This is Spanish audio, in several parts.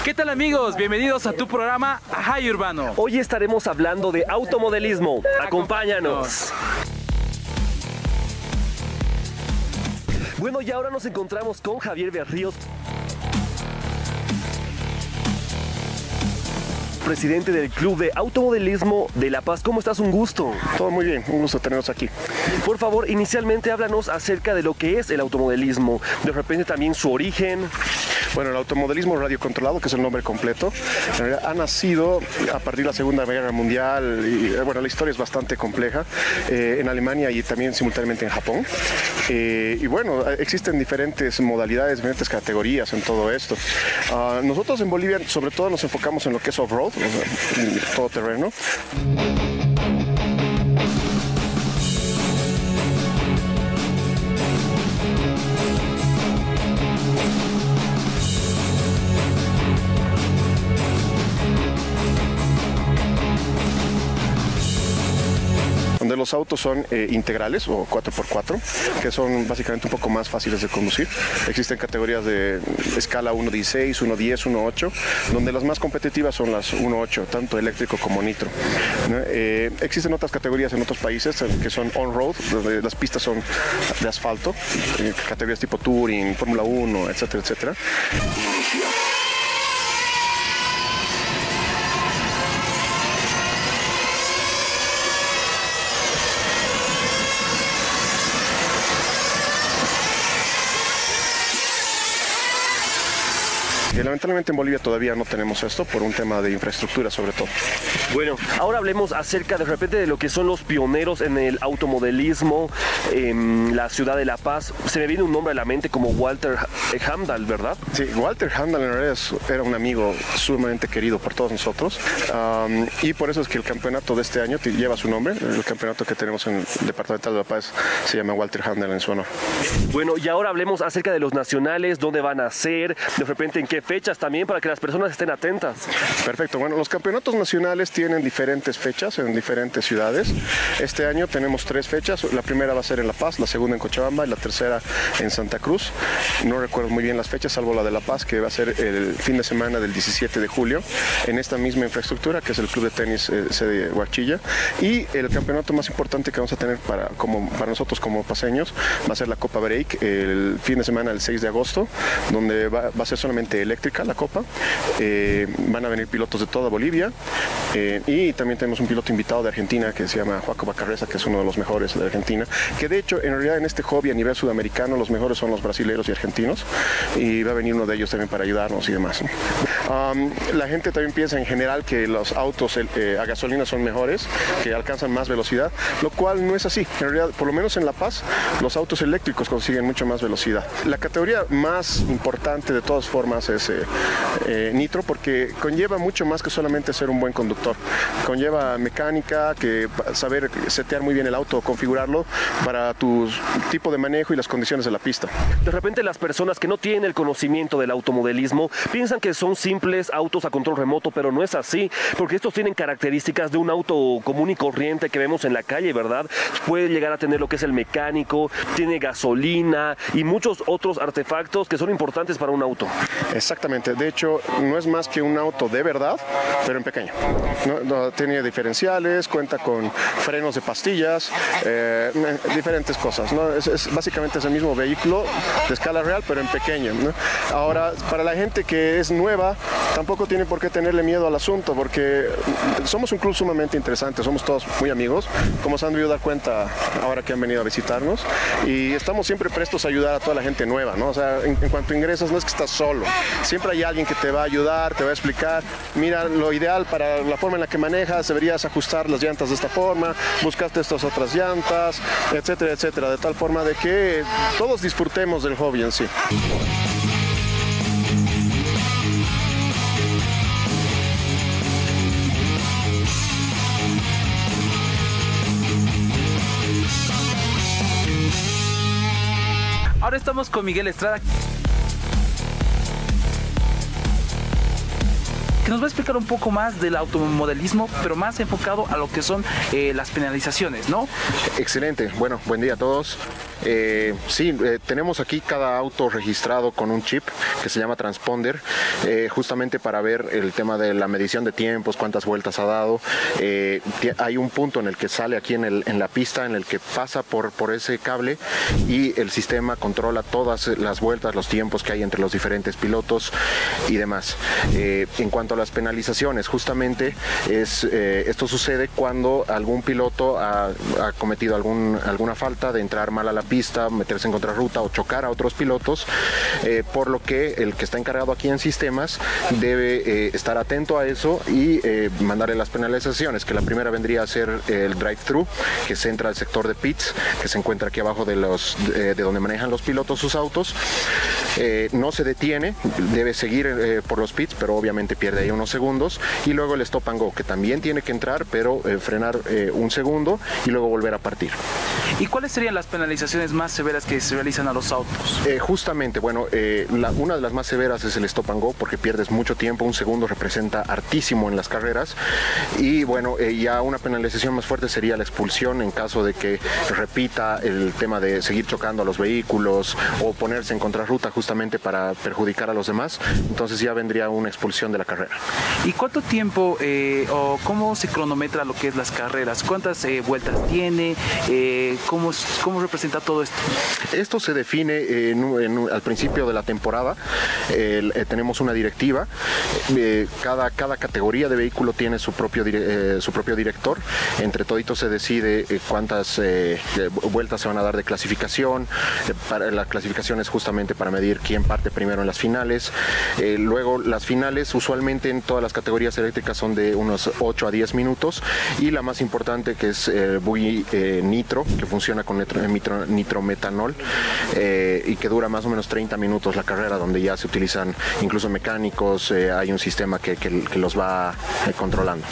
¿Qué tal, amigos? Bienvenidos a tu programa Ajay Urbano. Hoy estaremos hablando de automodelismo. Acompáñanos. Bueno, y ahora nos encontramos con Javier Berríos, presidente del Club de Automodelismo de La Paz. ¿Cómo estás? Un gusto. Todo muy bien, un gusto tenernos aquí. Por favor, inicialmente háblanos acerca de lo que es el automodelismo, de repente también su origen. Bueno, el automodelismo radiocontrolado, que es el nombre completo, en realidad ha nacido a partir de la Segunda Guerra Mundial y bueno, la historia es bastante compleja, en Alemania y también simultáneamente en Japón. Y bueno, existen diferentes modalidades, diferentes categorías en todo esto. Nosotros en Bolivia sobre todo nos enfocamos en lo que es off-road, todo terreno. Donde los autos son integrales o 4x4, que son básicamente un poco más fáciles de conducir. Existen categorías de escala 1.16, 1.10, 1.8, donde las más competitivas son las 1.8, tanto eléctrico como nitro. Existen otras categorías en otros países que son on-road, donde las pistas son de asfalto, categorías tipo Touring, Fórmula 1, etcétera, etcétera. Lamentablemente en Bolivia todavía no tenemos esto por un tema de infraestructura sobre todo. Bueno, ahora hablemos acerca de repente de lo que son los pioneros en el automodelismo en la ciudad de La Paz. Se me viene un nombre a la mente como Walter Hamdahl, ¿verdad? Sí, Walter Hamdahl en realidad era un amigo sumamente querido por todos nosotros, y por eso es que el campeonato de este año lleva su nombre. El campeonato que tenemos en el departamental de La Paz se llama Walter Hamdahl en su honor. Bueno, y ahora hablemos acerca de los nacionales, dónde van a ser, de repente en qué fechas también, para que las personas estén atentas. Perfecto, bueno, los campeonatos nacionales tienen diferentes fechas en diferentes ciudades. Este año tenemos 3 fechas, la primera va a ser en La Paz, la segunda en Cochabamba y la tercera en Santa Cruz. No recuerdo muy bien las fechas, salvo la de La Paz, que va a ser el fin de semana del 17 de julio, en esta misma infraestructura, que es el Club de Tenis sede Huachilla. Y el campeonato más importante que vamos a tener para nosotros como paseños va a ser la Copa Break, el fin de semana del 6 de agosto, donde va a ser solamente eléctrica la Copa. Van a venir pilotos de toda Bolivia, y también tenemos un piloto invitado de Argentina que se llama Joaco Bacarreza, que es uno de los mejores de Argentina, que de hecho en realidad en este hobby a nivel sudamericano los mejores son los brasileños y argentinos, y va a venir uno de ellos también para ayudarnos y demás. La gente también piensa en general que los autos a gasolina son mejores, que alcanzan más velocidad, lo cual no es así. En realidad, por lo menos en La Paz, los autos eléctricos consiguen mucho más velocidad. La categoría más importante de todas formas es nitro, porque conlleva mucho más que solamente ser un buen conductor. Conlleva mecánica, que saber setear muy bien el auto, configurarlo para tu tipo de manejo y las condiciones de la pista. De repente las personas que no tienen el conocimiento del automodelismo piensan que son simples autos a control remoto, pero no es así, porque estos tienen características de un auto común y corriente que vemos en la calle, ¿verdad? Puede llegar a tener lo que es el mecánico, tiene gasolina y muchos otros artefactos que son importantes para un auto. Exactamente, de hecho no es más que un auto de verdad, pero en pequeño. No, tiene diferenciales, cuenta con frenos de pastillas, diferentes cosas, ¿no? Básicamente es el mismo vehículo de escala real, pero en pequeño, ¿no? Ahora, para la gente que es nueva, tampoco tiene por qué tenerle miedo al asunto, porque somos un club sumamente interesante, somos todos muy amigos, como se han debido dar cuenta ahora que han venido a visitarnos, y estamos siempre prestos a ayudar a toda la gente nueva, ¿no? O sea, en cuanto ingresas no es que estás solo, siempre hay alguien que te va a ayudar, te va a explicar, mira, lo ideal para la forma en la que manejas, deberías ajustar las llantas de esta forma, buscarte estas otras llantas, etcétera, etcétera, de tal forma de que todos disfrutemos del hobby en sí. Ahora estamos con Miguel Estrada, que nos va a explicar un poco más del automodelismo, pero más enfocado a lo que son las penalizaciones, ¿no? Excelente, bueno, buen día a todos. Sí, tenemos aquí cada auto registrado con un chip que se llama transponder, justamente para ver el tema de la medición de tiempos, cuántas vueltas ha dado. Hay un punto en el que sale aquí en la pista, en el que pasa por ese cable, y el sistema controla todas las vueltas, los tiempos que hay entre los diferentes pilotos y demás. En cuanto a las penalizaciones, justamente esto sucede cuando algún piloto ha cometido alguna falta de entrar mal a la pista, meterse en contrarruta o chocar a otros pilotos, por lo que el que está encargado aquí en sistemas debe estar atento a eso y mandarle las penalizaciones, que la primera vendría a ser el drive-thru, que se entra al sector de pits, que se encuentra aquí abajo de donde manejan los pilotos sus autos. No se detiene, debe seguir por los pits, pero obviamente pierde ahí unos segundos. Y luego el stop and go, que también tiene que entrar, pero frenar un segundo y luego volver a partir. ¿Y cuáles serían las penalizaciones más severas que se realizan a los autos? Justamente, bueno, una de las más severas es el stop and go, porque pierdes mucho tiempo. Un segundo representa hartísimo en las carreras. Y bueno, ya una penalización más fuerte sería la expulsión en caso de que repita el tema de seguir chocando a los vehículos o ponerse en contrarruta justamente para perjudicar a los demás. Entonces ya vendría una expulsión de la carrera. ¿Y cuánto tiempo o cómo se cronometra lo que es las carreras? ¿Cuántas vueltas tiene? ¿Cómo representa todo esto? Esto se define al principio de la temporada. Tenemos una directiva. Cada categoría de vehículo tiene su propio director. Entre toditos se decide cuántas vueltas se van a dar de clasificación. La clasificación es justamente para medir quién parte primero en las finales. Luego las finales usualmente en todas las categorías eléctricas son de unos 8 a 10 minutos, y la más importante, que es buggy nitro, que funciona con nitrometanol, y que dura más o menos 30 minutos la carrera, donde ya se utilizan incluso mecánicos. Hay un sistema que los va controlando.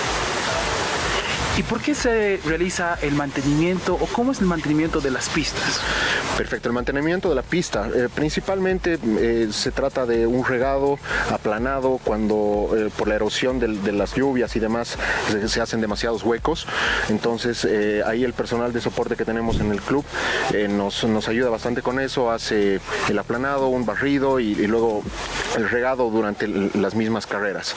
¿Y por qué se realiza el mantenimiento o cómo es el mantenimiento de las pistas? Perfecto, el mantenimiento de la pista principalmente se trata de un regado aplanado cuando por la erosión de las lluvias y demás se hacen demasiados huecos. Entonces ahí el personal de soporte que tenemos en el club nos ayuda bastante con eso. Hace el aplanado, un barrido y luego el regado durante las mismas carreras.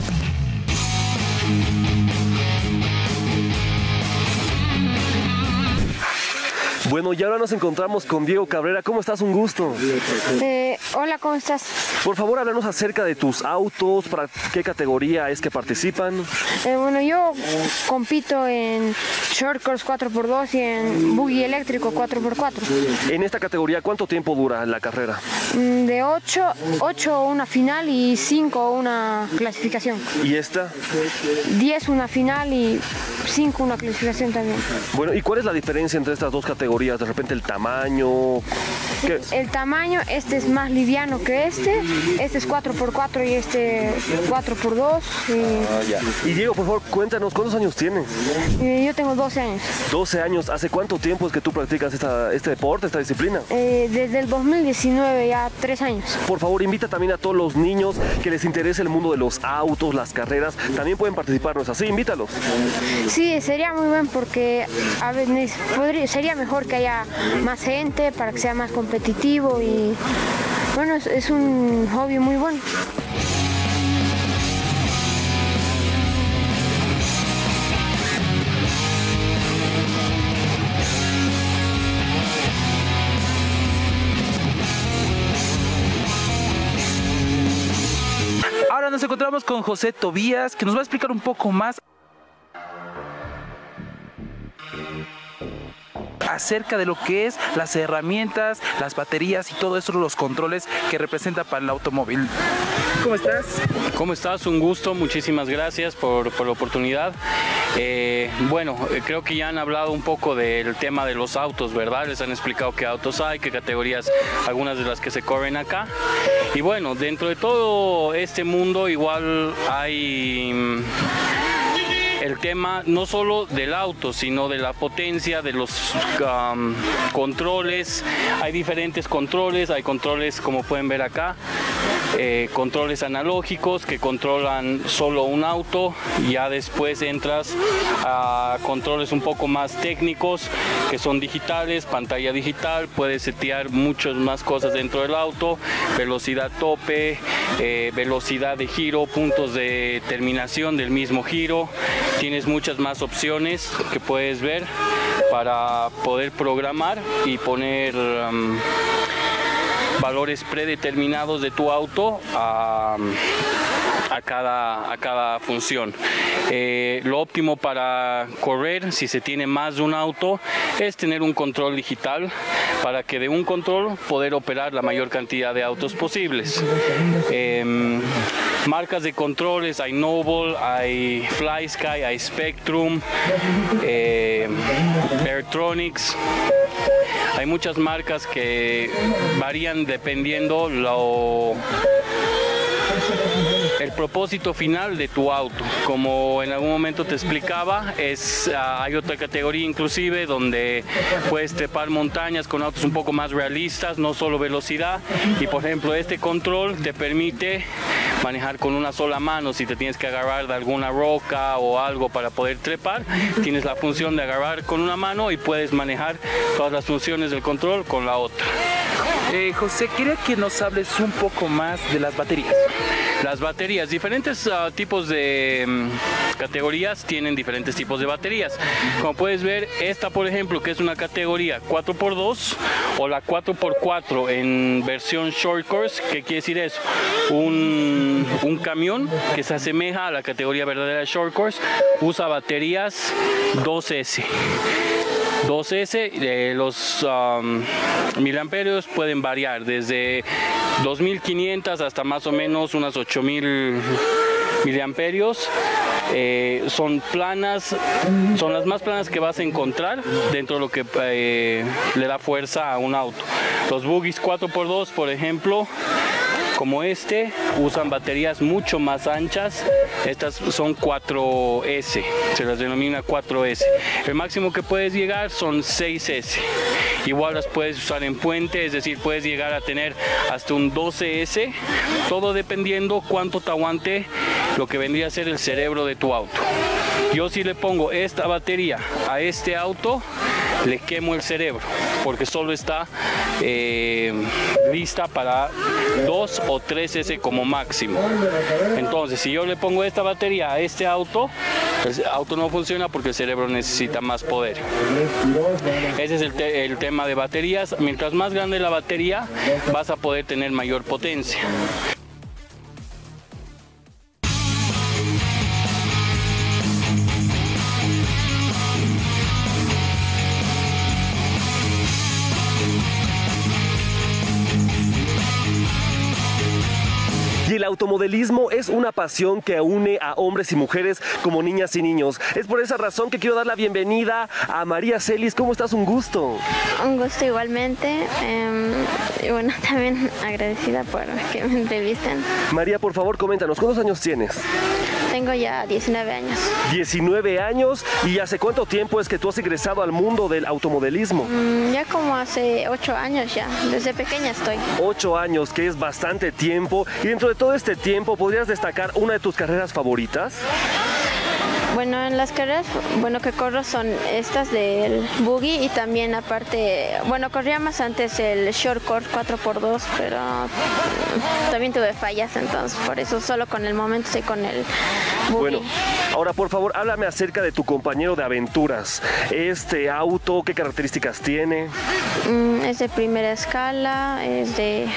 Bueno, y ahora nos encontramos con Diego Cabrera. ¿Cómo estás? Un gusto. Hola, ¿cómo estás? Por favor, háblanos acerca de tus autos, para qué categoría es que participan. Bueno, yo compito en short course 4x2 y en buggy eléctrico 4x4. En esta categoría, ¿cuánto tiempo dura la carrera? De 8 una final y 5 una clasificación. ¿Y esta? 10 una final y 5 una clasificación también. Bueno, ¿y cuál es la diferencia entre estas dos categorías? De repente el tamaño. ¿Qué? El tamaño, este es más liviano que este es 4x4 y este 4x2. Y Diego, por favor, cuéntanos, ¿cuántos años tienes? Yo tengo 12 años. 12 años. ¿Hace cuánto tiempo es que tú practicas este deporte, esta disciplina? Desde el 2019, ya 3 años. Por favor, invita también a todos los niños que les interese el mundo de los autos, las carreras. También pueden participar, ¿no es así? Invítalos. Sí, sería muy bien porque a veces sería mejor que haya más gente para que sea más competitivo y bueno, es un hobby muy bueno. Ahora nos encontramos con José Tobías, que nos va a explicar un poco más acerca de lo que es las herramientas, las baterías y todo eso, los controles que representa para el automóvil. ¿Cómo estás? ¿Cómo estás? Un gusto, muchísimas gracias por la oportunidad. Bueno, creo que ya han hablado un poco del tema de los autos, ¿verdad? Les han explicado qué autos hay, qué categorías, algunas de las que se corren acá. Y bueno, dentro de todo este mundo igual hay el tema no solo del auto, sino de la potencia, de los controles. Hay diferentes controles, hay controles como pueden ver acá, controles analógicos que controlan solo un auto. Ya después entras a controles un poco más técnicos que son digitales, pantalla digital, puedes setear muchas más cosas dentro del auto, velocidad tope, velocidad de giro, puntos de terminación del mismo giro. Tienes muchas más opciones que puedes ver para poder programar y poner valores predeterminados de tu auto a cada función. Lo óptimo para correr, si se tiene más de un auto, es tener un control digital para que de un control poder operar la mayor cantidad de autos posibles. Marcas de controles, hay Noble, hay FlySky, hay Spectrum, Airtronics. Hay muchas marcas que varían dependiendo el propósito final de tu auto. Como en algún momento te explicaba, hay otra categoría inclusive donde puedes trepar montañas con autos un poco más realistas, no solo velocidad, y por ejemplo este control te permite manejar con una sola mano. Si te tienes que agarrar de alguna roca o algo para poder trepar, tienes la función de agarrar con una mano y puedes manejar todas las funciones del control con la otra. José, quería que nos hables un poco más de las baterías. Las baterías, diferentes tipos de categorías tienen diferentes tipos de baterías. Como puedes ver, esta por ejemplo, que es una categoría 4x2 o la 4x4 en versión short course. ¿Qué quiere decir eso? Un camión que se asemeja a la categoría verdadera de short course usa baterías 2S. 2S, los miliamperios pueden variar desde 2500 hasta más o menos unas 8000 miliamperios. Son planas, son las más planas que vas a encontrar dentro de lo que le da fuerza a un auto. Los buggies 4x2, por ejemplo, como este, usan baterías mucho más anchas. Estas son 4S, se las denomina 4S. El máximo que puedes llegar son 6S. Igual las puedes usar en puente, es decir, puedes llegar a tener hasta un 12S, todo dependiendo cuánto te aguante lo que vendría a ser el cerebro de tu auto. Yo si le pongo esta batería a este auto, le quemo el cerebro, porque solo está lista para 2 o 3S como máximo. Entonces, si yo le pongo esta batería a este auto, el auto no funciona porque el cerebro necesita más poder. Ese es el tema de baterías. Mientras más grande la batería, vas a poder tener mayor potencia. Y el automodelismo es una pasión que une a hombres y mujeres como niñas y niños. Es por esa razón que quiero dar la bienvenida a María Celis. ¿Cómo estás? Un gusto. Un gusto igualmente. Y bueno, también agradecida por que me entrevisten. María, por favor, coméntanos, ¿cuántos años tienes? Tengo ya 19 años. 19 años. ¿Y hace cuánto tiempo es que tú has ingresado al mundo del automodelismo? Ya como hace 8 años ya. Desde pequeña estoy. 8 años, que es bastante tiempo. Y dentro de todo este tiempo, ¿podrías destacar una de tus carreras favoritas? Bueno, en las carreras, que corro son estas del buggy y también aparte, corría más antes el short course 4x2, pero también tuve fallas, entonces por eso solo con el momento estoy con el buggy. Bueno, ahora por favor, háblame acerca de tu compañero de aventuras. Este auto, ¿qué características tiene? Es de primera escala, es de...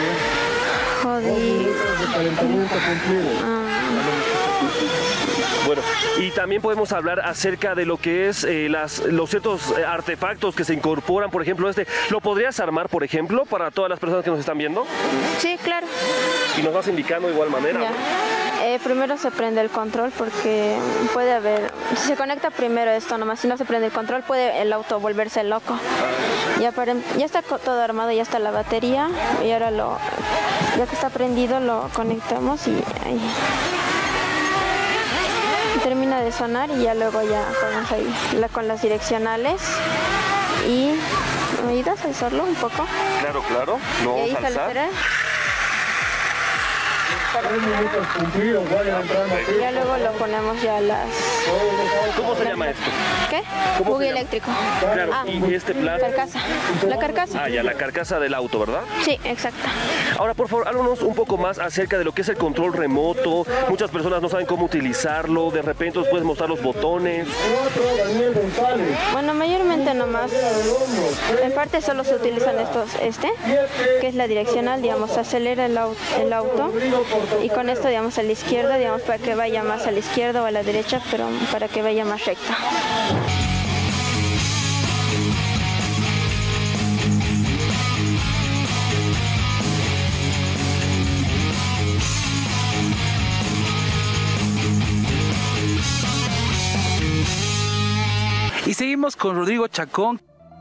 Bueno, y también podemos hablar acerca de lo que es los ciertos artefactos que se incorporan, por ejemplo, ¿lo podrías armar, por ejemplo, para todas las personas que nos están viendo? Sí, claro. Y nos vas indicando de igual manera, ya. ¿No? Primero se prende el control porque puede haber, si se conecta primero esto nomás, si no se prende el control puede el auto volverse loco. Ya está todo armado, ya está la batería y ahora ya que está prendido lo conectamos y ahí termina de sonar y ya luego ya ponemos ahí con las direccionales y ¿me ayudas a alzarlo un poco? Claro, lo y ahí vamos a alzar. para ya luego lo ponemos ya a las... ¿Cómo se llama esto? ¿Qué? ¿Cómo Buggy se llama? eléctrico. Claro, y este plan... Carcasa. La carcasa. Ah, ya, la carcasa del auto, ¿verdad? Sí, exacto. Ahora, por favor, háblanos un poco más acerca de lo que es el control remoto. Muchas personas no saben cómo utilizarlo, de repente nos puedes mostrar los botones. Bueno, mayormente nomás, en parte solo se utilizan estos, que es la direccional, digamos, acelera el auto y con esto, digamos, a la izquierda, digamos, para que vaya más a la izquierda o a la derecha, pero para que vaya más recta. Y seguimos con Rodrigo Chacón,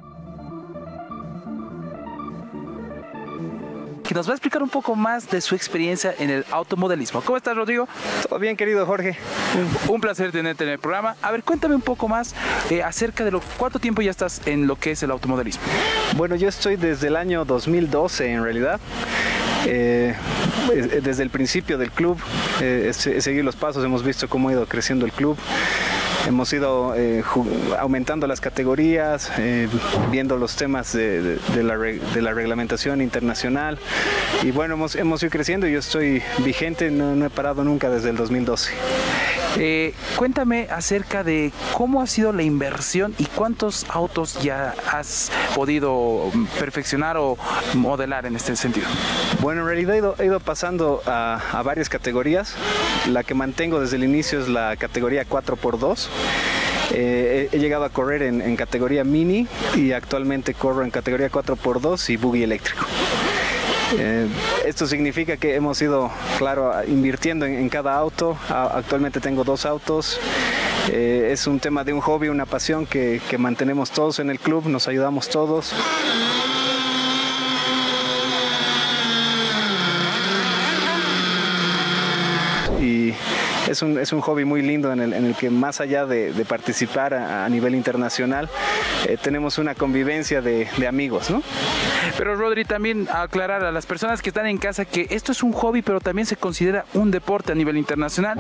que nos va a explicar un poco más de su experiencia en el automodelismo. ¿Cómo estás, Rodrigo? Todo bien, querido Jorge. Un placer tenerte en el programa. A ver, cuéntame un poco más acerca de cuánto tiempo ya estás en lo que es el automodelismo. Bueno, yo estoy desde el año 2012 en realidad. Desde el principio del club he seguido los pasos, hemos visto cómo ha ido creciendo el club. Hemos ido aumentando las categorías, viendo los temas de la reglamentación internacional y bueno, hemos ido creciendo y yo estoy vigente, no he parado nunca desde el 2012. Cuéntame acerca de cómo ha sido la inversión y cuántos autos ya has podido perfeccionar o modelar en este sentido. Bueno, en realidad he ido pasando a varias categorías. La que mantengo desde el inicio es la categoría 4x2. He llegado a correr en categoría mini y actualmente corro en categoría 4x2 y buggy eléctrico. Esto significa que hemos ido, claro, invirtiendo en cada auto. Actualmente tengo 2 autos. Es un tema de un hobby, una pasión que mantenemos todos en el club, nos ayudamos todos. Y es un hobby muy lindo en el que más allá de participar a nivel internacional, tenemos una convivencia de amigos, ¿no? Pero Rodri, también aclarar a las personas que están en casa que esto es un hobby, pero también se considera un deporte a nivel internacional.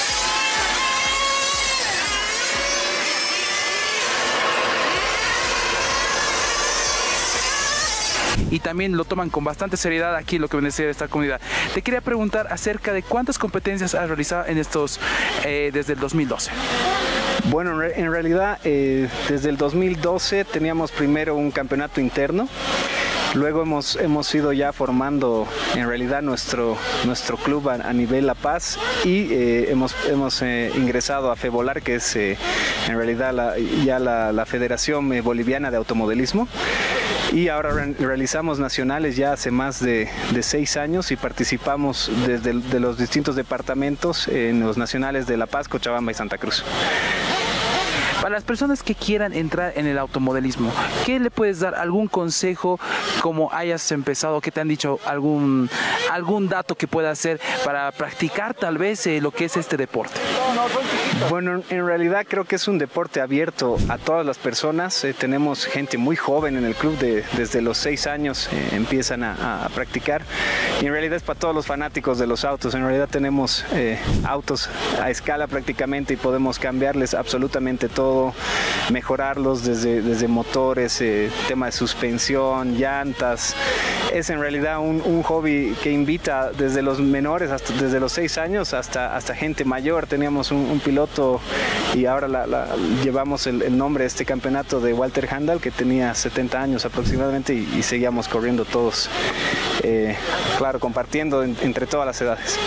Y también lo toman con bastante seriedad aquí lo que viene a ser esta comunidad. Te quería preguntar acerca de cuántas competencias has realizado en estos desde el 2012. Bueno, en realidad desde el 2012 teníamos primero un campeonato interno. Luego hemos ido ya formando en realidad nuestro club a nivel La Paz y hemos ingresado a FEBOLAR, que es en realidad la Federación Boliviana de Automodelismo. Y ahora realizamos nacionales ya hace más de 6 años y participamos desde de los distintos departamentos en los nacionales de La Paz, Cochabamba y Santa Cruz. Para las personas que quieran entrar en el automodelismo, ¿qué le puedes dar? ¿Algún consejo como hayas empezado? ¿Qué te han dicho? ¿Algún dato que pueda hacer para practicar tal vez lo que es este deporte? Bueno, en realidad creo que es un deporte abierto a todas las personas. Tenemos gente muy joven en el club, desde los 6 años empiezan a practicar. Y en realidad es para todos los fanáticos de los autos. En realidad tenemos autos a escala prácticamente y podemos cambiarles absolutamente todo, mejorarlos desde motores, tema de suspensión, llantas. Es en realidad un hobby que invita desde los menores, desde los 6 años hasta gente mayor. Teníamos un piloto y ahora llevamos el nombre de este campeonato de Walter Handal, que tenía 70 años aproximadamente y seguíamos corriendo todos, claro, compartiendo entre todas las edades.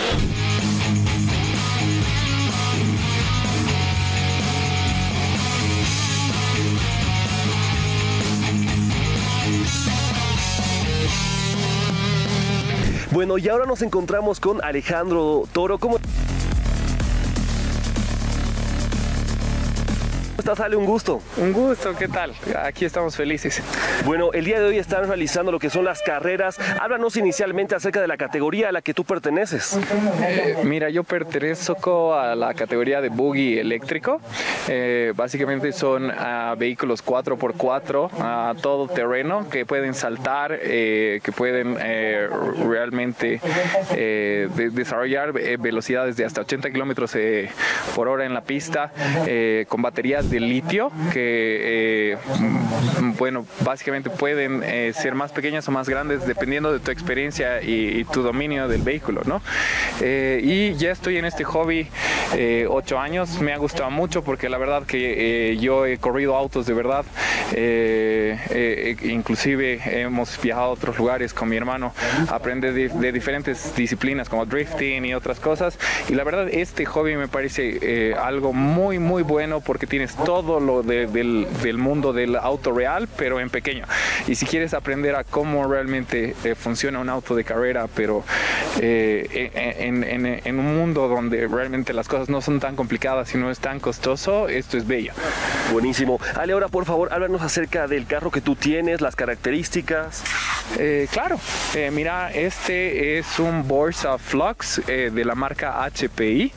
Bueno, y ahora nos encontramos con Alejandro Toro. ¿Cómo estás, Ale? Un gusto. Un gusto, ¿qué tal? Aquí estamos felices. Bueno, el día de hoy están realizando lo que son las carreras. Háblanos inicialmente acerca de la categoría a la que tú perteneces. Mira, yo pertenezco a la categoría de buggy eléctrico. Básicamente son vehículos 4x4 a todo terreno que pueden saltar, que pueden realmente desarrollar velocidades de hasta 80 kilómetros por hora en la pista, con baterías de litio que, bueno, básicamente pueden ser más pequeñas o más grandes dependiendo de tu experiencia y tu dominio del vehículo, ¿no? Y ya estoy en este hobby 8 años. Me ha gustado mucho porque la verdad que yo he corrido autos de verdad. Inclusive hemos viajado a otros lugares con mi hermano a aprender de diferentes disciplinas como drifting y otras cosas, y la verdad este hobby me parece algo muy bueno porque tienes todo lo del mundo del auto real pero en pequeño, y si quieres aprender a cómo realmente funciona un auto de carrera pero en un mundo donde realmente las cosas no son tan complicadas y no es tan costoso, esto es bello. Buenísimo. Ale, ahora por favor háblanos acerca del carro que tú tienes, las características. Claro, mira, este es un Borsa Flux de la marca HPI.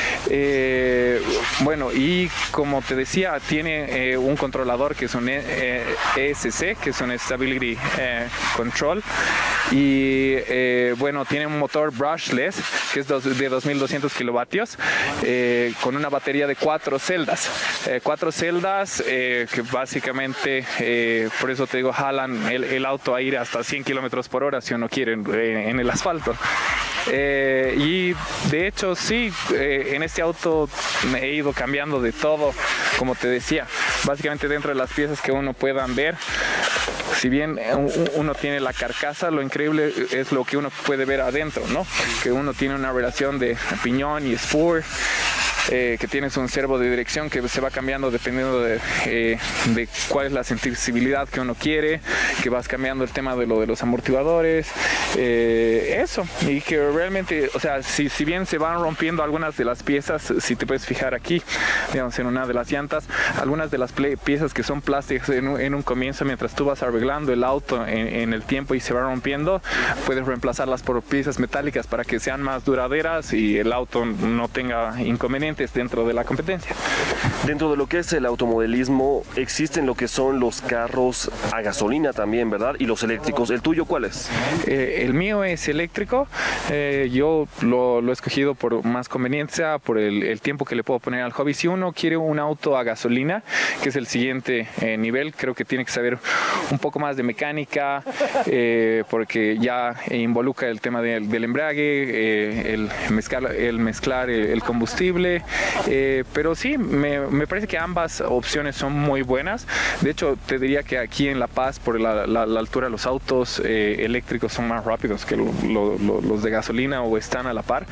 Bueno, y como te decía, tiene un controlador que es un ESC, que es un Stability Control, y bueno, tiene un motor brushless que es de 2200 kilovatios, con una batería de 4 celdas. 4 celdas que básicamente, por eso te digo, jalan el auto a ir hasta 100 kilómetros por hora si uno quiere en el asfalto. Y de hecho sí, en este auto he ido cambiando de todo, como te decía, básicamente dentro de las piezas que uno puedan ver. Si bien uno tiene la carcasa, lo increíble es lo que uno puede ver adentro, ¿no? Que uno tiene una relación de piñón y spur, que tienes un servo de dirección que se va cambiando dependiendo de cuál es la sensibilidad que uno quiere, que vas cambiando el tema de los amortiguadores, eso, y que realmente, o sea, si bien se van rompiendo algunas de las piezas, si te puedes fijar aquí, digamos, en una de las llantas, algunas de las piezas que son plásticas en un comienzo, mientras tú vas arreglando el auto en el tiempo y se va rompiendo, puedes reemplazarlas por piezas metálicas para que sean más duraderas y el auto no tenga inconvenientes dentro de la competencia. Dentro de lo que es el automodelismo existen lo que son los carros a gasolina también, ¿verdad? Y los eléctricos. ¿El tuyo cuál es? El mío es eléctrico. Yo lo he escogido por más conveniencia, por el tiempo que le puedo poner al hobby. Si uno quiere un auto a gasolina, que es el siguiente nivel, creo que tiene que saber un poco más de mecánica, porque ya involucra el tema del embrague, el mezclar el combustible. Pero sí, me parece que ambas opciones son muy buenas. De hecho, te diría que aquí en La Paz, por la altura, los autos eléctricos son más rápidos que los de gasolina o están a la par.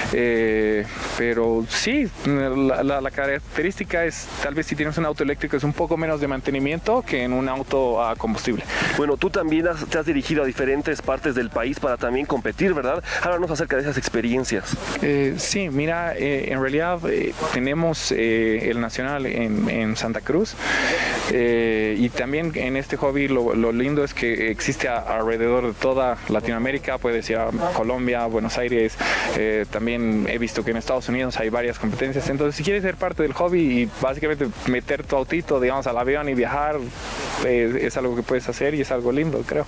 Pero sí, la característica es, tal vez si tienes un auto eléctrico, es un poco menos de mantenimiento que en un auto a combustible. Bueno, tú también te has dirigido a diferentes partes del país para también competir, ¿verdad? Háblanos acerca de esas experiencias. Sí, mira, en realidad tenemos el nacional en Santa Cruz, y también en este hobby lo lindo es que existe alrededor de toda Latinoamérica. Puedes ir a Colombia, Buenos Aires, también he visto que en Estados Unidos hay varias competencias. Entonces, si quieres ser parte del hobby y básicamente meter tu autito, digamos, al avión y viajar, es algo que puedes hacer y es algo lindo, creo.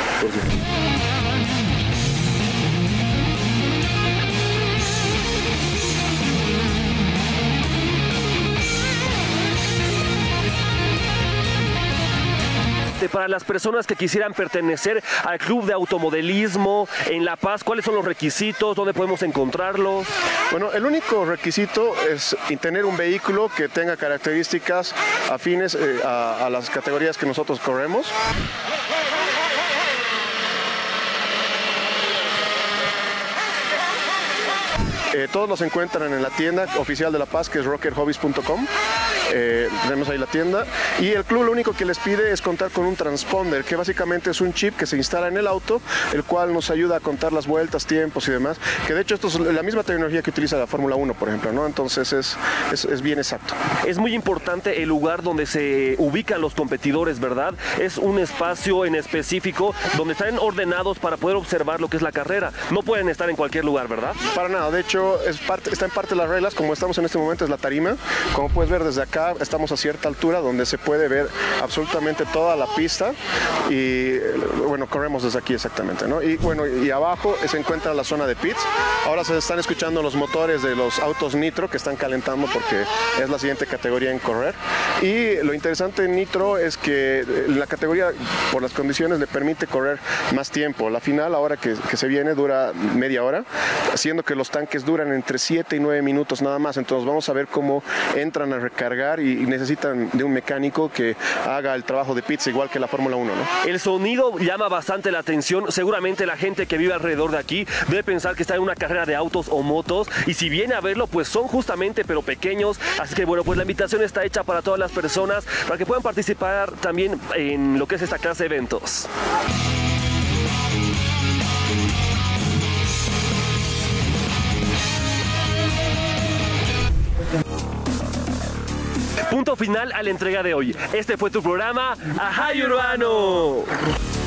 Para las personas que quisieran pertenecer al Club de Automodelismo en La Paz, ¿cuáles son los requisitos? ¿Dónde podemos encontrarlos? Bueno, el único requisito es tener un vehículo que tenga características afines a las categorías que nosotros corremos. Todos los encuentran en la tienda oficial de La Paz, que es rockerhobbies.com. tenemos ahí la tienda, y el club lo único que les pide es contar con un transponder, que básicamente es un chip que se instala en el auto, el cual nos ayuda a contar las vueltas, tiempos y demás, que de hecho esto es la misma tecnología que utiliza la Fórmula 1, por ejemplo, ¿no? Entonces es bien exacto. Es muy importante el lugar donde se ubican los competidores, ¿verdad? Es un espacio en específico donde están ordenados para poder observar lo que es la carrera. No pueden estar en cualquier lugar, ¿verdad? Para nada, de hecho está en parte de las reglas, como estamos en este momento es la tarima. Como puedes ver desde acá estamos a cierta altura donde se puede ver absolutamente toda la pista y bueno, corremos desde aquí exactamente, ¿no? Y bueno, y abajo se encuentra la zona de pits. Ahora se están escuchando los motores de los autos nitro que están calentando porque es la siguiente categoría en correr. Y lo interesante en nitro es que la categoría por las condiciones le permite correr más tiempo. La final ahora que se viene dura media hora, siendo que los tanques duran entre 7 y 9 minutos nada más. Entonces vamos a ver cómo entran a recargar y necesitan de un mecánico que haga el trabajo de pits igual que la Fórmula 1, ¿no? El sonido llama bastante la atención. Seguramente la gente que vive alrededor de aquí debe pensar que está en una carrera de autos o motos, y si viene a verlo, pues son justamente pero pequeños. Así que bueno, pues la invitación está hecha para todas las personas para que puedan participar también en lo que es esta clase de eventos. Punto final a la entrega de hoy. Este fue tu programa Ajay Urbano.